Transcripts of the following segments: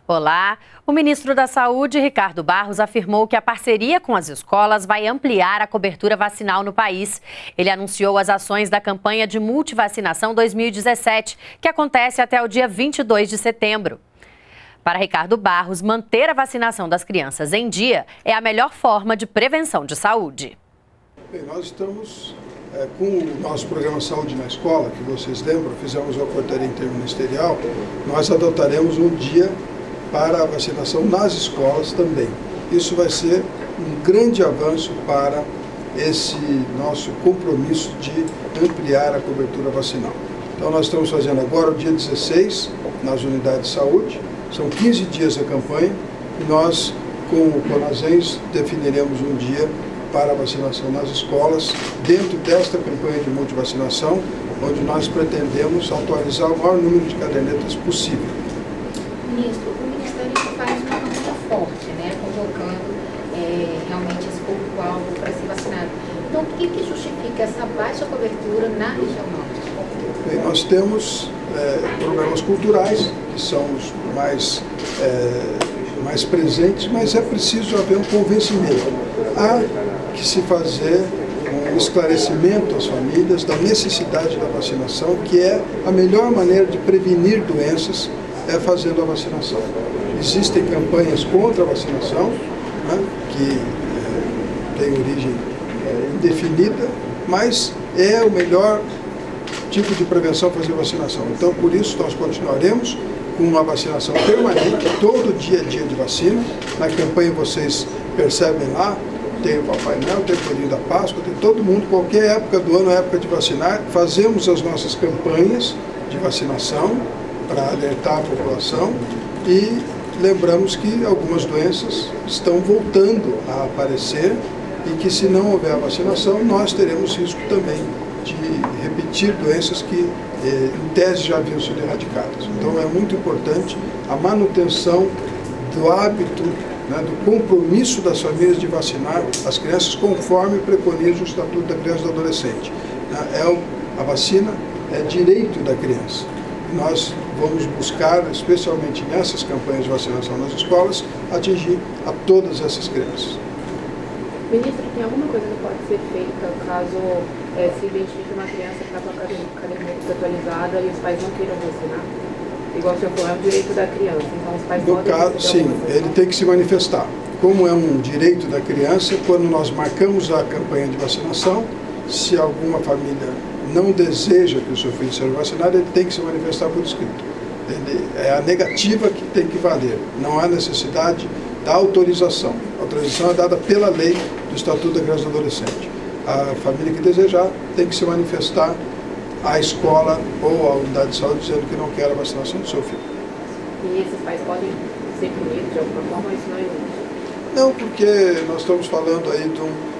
Olá! O ministro da Saúde, Ricardo Barros, afirmou que a parceria com as escolas vai ampliar a cobertura vacinal no país. Ele anunciou as ações da campanha de multivacinação 2017, que acontece até o dia 22 de setembro. Para Ricardo Barros, manter a vacinação das crianças em dia é a melhor forma de prevenção de saúde. Bem, nós estamos com o nosso programa Saúde na Escola, que vocês lembram, fizemos uma portaria interministerial, nós adotaremos um dia para a vacinação nas escolas também. Isso vai ser um grande avanço para esse nosso compromisso de ampliar a cobertura vacinal. Então nós estamos fazendo agora o dia 16 nas unidades de saúde, são 15 dias a campanha e nós com o CONASENS definiremos um dia para a vacinação nas escolas, dentro desta campanha de multivacinação, onde nós pretendemos atualizar o maior número de cadernetas possível. Ministro, o Ministério faz uma campanha forte, né, convocando realmente esse público-alvo para ser vacinado. Então, o que justifica essa baixa cobertura na região norte? Bem, nós temos problemas culturais, que são os mais presentes, mas é preciso haver um convencimento. Há que se fazer um esclarecimento às famílias da necessidade da vacinação, que é a melhor maneira de prevenir doenças, fazendo a vacinação. Existem campanhas contra a vacinação, né, que tem origem indefinida, mas é o melhor tipo de prevenção fazer vacinação. Então, por isso, nós continuaremos com uma vacinação permanente, todo dia é dia de vacina. Na campanha vocês percebem lá, tem o Papai Noel, tem o Coelhinho da Páscoa, tem todo mundo, qualquer época do ano é época de vacinar. Fazemos as nossas campanhas de vacinação para alertar a população e lembramos que algumas doenças estão voltando a aparecer e que se não houver a vacinação, nós teremos risco também de repetir doenças que em tese já haviam sido erradicadas. Então é muito importante a manutenção do hábito, né, do compromisso das famílias de vacinar as crianças conforme preconiza o Estatuto da Criança e do Adolescente. A vacina é direito da criança. Nós vamos buscar, especialmente nessas campanhas de vacinação nas escolas, atingir a todas essas crianças. Ministro, tem alguma coisa que pode ser feita caso se identifique uma criança que está com a caderneta atualizada e os pais não queiram vacinar? Igual o senhor falou, é um direito da criança, então os pais podem... No caso, sim, ele tem que se manifestar. Como é um direito da criança, quando nós marcamos a campanha de vacinação, se alguma família não deseja que o seu filho seja vacinado, ele tem que se manifestar por escrito. É a negativa que tem que valer, não há necessidade da autorização. A autorização é dada pela lei do Estatuto da Criança e do Adolescente. A família que desejar tem que se manifestar à escola ou à unidade de saúde dizendo que não quer a vacinação do seu filho. E esses pais podem ser punidos de alguma forma, isso não existe? Não, porque nós estamos falando aí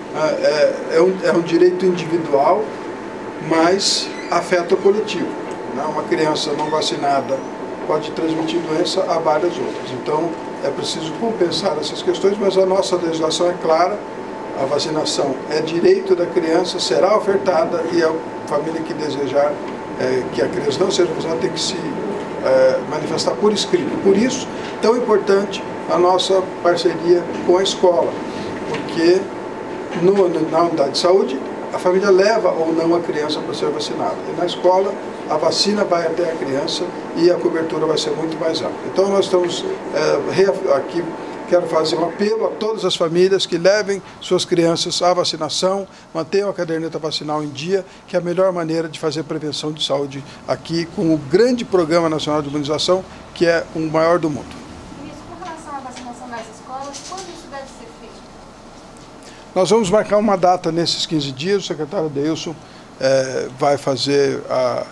de um direito individual, mas afeta o coletivo. Né? Uma criança não vacinada pode transmitir doença a várias outras. Então, é preciso compensar essas questões, mas a nossa legislação é clara, a vacinação é direito da criança, será ofertada e a família que desejar que a criança não seja vacinada tem que se manifestar por escrito. Por isso, tão importante a nossa parceria com a escola, porque na unidade de saúde, a família leva ou não a criança para ser vacinada. E na escola, a vacina vai até a criança e a cobertura vai ser muito mais ampla. Então nós estamos aqui, quero fazer um apelo a todas as famílias que levem suas crianças à vacinação, mantenham a caderneta vacinal em dia, que é a melhor maneira de fazer prevenção de saúde aqui com o grande Programa Nacional de Imunização, que é o maior do mundo. Ministro, com relação à vacinação nas escolas, quando isso deve ser feito? Nós vamos marcar uma data nesses 15 dias, o secretário Adeilson vai fazer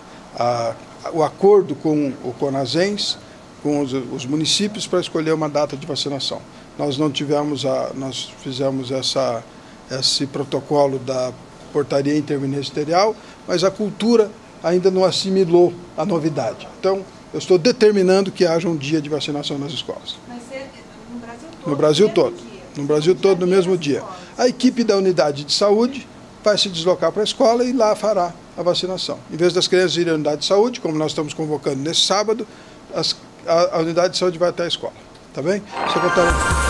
o acordo com o CONASENS, com os municípios para escolher uma data de vacinação. Nós não tivemos nós fizemos esse protocolo da portaria interministerial, mas a cultura ainda não assimilou a novidade. Então, eu estou determinando que haja um dia de vacinação nas escolas. Vai ser no Brasil todo? No Brasil todo. No Brasil todo, no mesmo dia. A equipe da unidade de saúde vai se deslocar para a escola e lá fará a vacinação. Em vez das crianças irem à unidade de saúde, como nós estamos convocando nesse sábado, a unidade de saúde vai até a escola. tá bem? Secretário.